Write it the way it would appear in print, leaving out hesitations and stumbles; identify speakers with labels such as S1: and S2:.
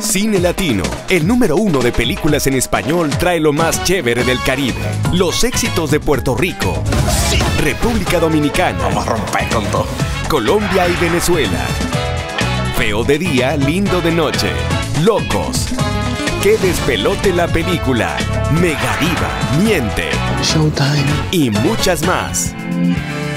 S1: Cine Latino, el número 1 de películas en español, trae lo más chévere del Caribe. Los éxitos de Puerto Rico, República Dominicana,
S2: vamos a romper con todo,
S1: Colombia y Venezuela. Feo de día, lindo de noche. Locos. Que despelote la película. Mega Diva, Miente.
S3: Showtime.
S1: Y muchas más.